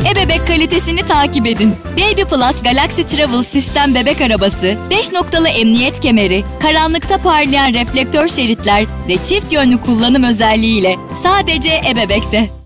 Ebebek kalitesini takip edin. Baby Plus Galaxy Travel Sistem bebek arabası, 5 noktalı emniyet kemeri, karanlıkta parlayan reflektör şeritler ve çift yönlü kullanım özelliğiyle sadece Ebebek'te.